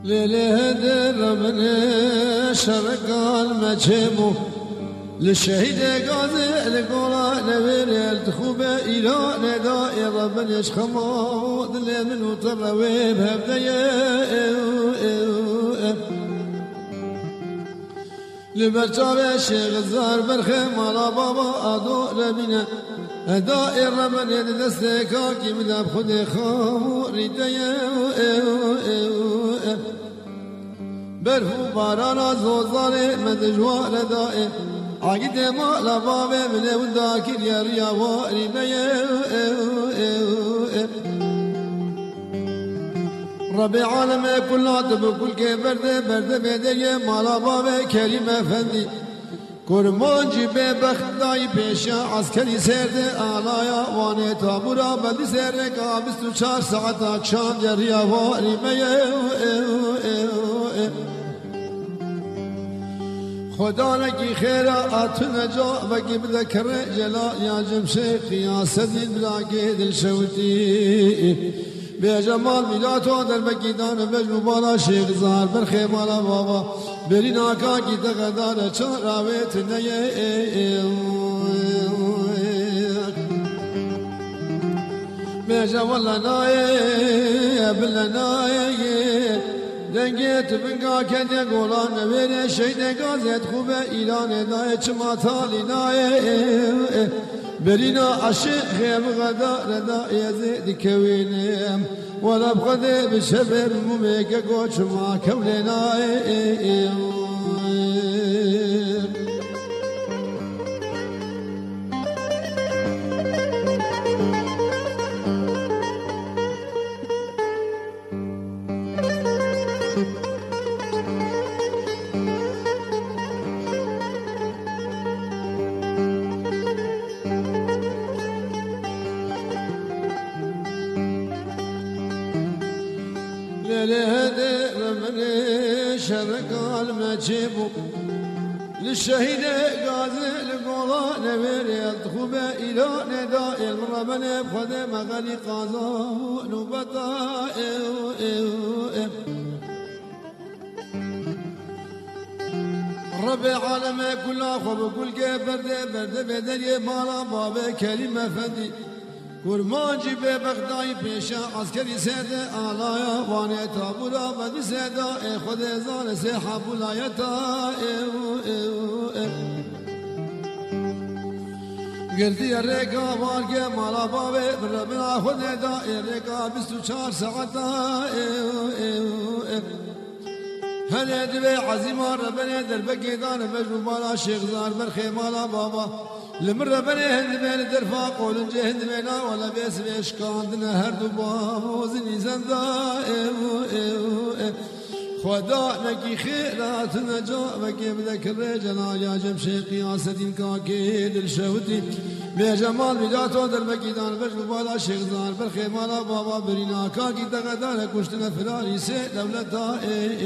ليله در من شرقال مجمو للشهيد غازي القولا نبيل التخوب إلى نداء ربنا يشخمود لمن وطروي بهبدايا لبرجاب الشيخ الزار برخم على بابا أدو ربنا دائر ربنا يدستكا كي مداب خد خامو ريدايا برفو بارانا زوزاري مدجوار دائر عقد ما لباب من وداك يا ريا واري ربي عالم كل عتب كل برد بدي ما لباب كريم افندي كرمان جيب بختاي بيشا عسكري سرد آلايا واني تابورا بدي سرك 24 ساعت akşam يا ريا واري خدا لکی خیرات نجا و کی بذکر جلال یا جمشید یا سدید بلاکی دل شوتی به جمال میلاتو در بکیدان بجو بالا شیخ زار برخی مالا بابا برین آقا کی تقدار چون راویت نیه به جوال نایه بل نایه دنگت بنگا کنده گولان نویره شیده گازت خوبه ایران دای چما تالی نایه برینا عشق خیب غدار دای زید کوینم ولا بخده بشبر مومه که گو چما کوله نایه المجيبو للشهيد غازي القولا نبيل يدخب إلى نداء المرمن بخد مغلي قازا نبطا ربي عالم كل خوب كل برد بدل مالا باب كريم افندي كرمان جيب بغداي بيشا عسكري سيدة آلايا واني تابورا بدي سيدة خد زان سيحاب ولايتا قلتي الرقا وارقى مالا بابي بربنا خد دا الرقا 24 ساعتا هل دبي عزيمة ربنا دربكي دان بجو بالا شيخ زار برخي مالا بابا لمر ربنا هند بين درفا قول جه هند بينا ولا بيس بيش كاندنا هر دو باموزني زندا خدا نكي خيرات نجا وكي بذكر جنا يا جمشي قياس دين كاكي دل شوتي بجمال بجاتو دربكي دان بجو بالا شيخ زار برخي مالا بابا برينا كاكي تغدار كشتنا فراري سي دولتا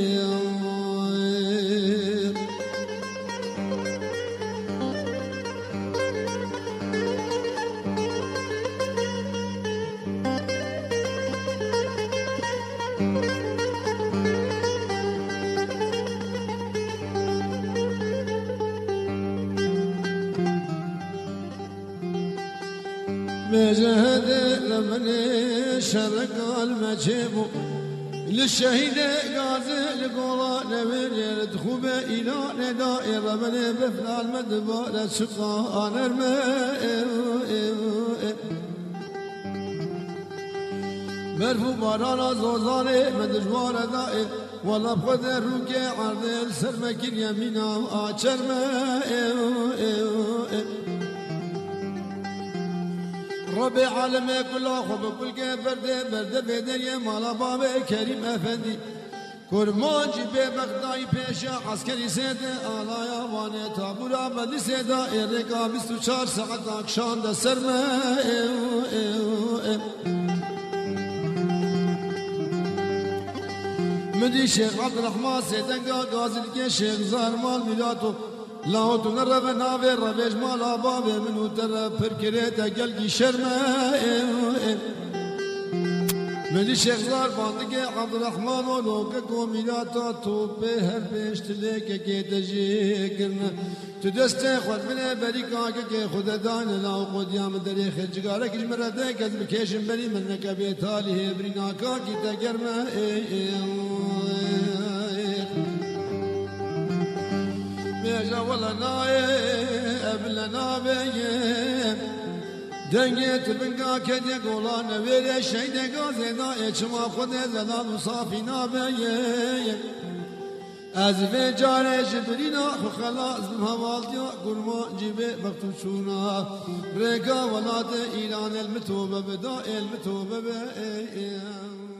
مجهد لمن شرق المجيبو للشهيد غازي القولا نبيل يدخب إلى نداء ربنا بفلال مدبار سقان الماء مرفو بارانا زوزاني مدجوار دائر ولا بخد روكي عرض السرمكين يمينا آچر ماء ربي عالمي كل خوب كل برد بدنيا مالا بابي كريم افندي كرمان جيب بغداي بيشا عسكري سيدة آلايا واني تابورا بدي سيدة إرقا 24 ساعت akşam da serme مدي شيخ عبد الرحمن سيدنقا غازي الكي شيخ زار مال ميلاتو لاو تو نرى ناوي ربيج مالا بابي منو ترى بركريتا قلقي شرمه مدی شیخزار باندگی عبدالرحمن و لوگ گومیلاتا تو به هر پیشتلی که تجی کرنه تو دست خود بنه بری کاکه که خود دان لاو قدیام دری خجگاره کش مرده کز بکشم بری من نکبی تالی هبری ناکا کی تگرمه بیجا ولا نای ابلنا بیم دنگت بنگا کدی گولان ویره شیده گازه نای چما خود زدان و صافی نابیم از به جاره جبرینا خلاص بمهوال دیا قرما جیبه بختو چونا رگا ولاد ایران المتوبه بدا المتوبه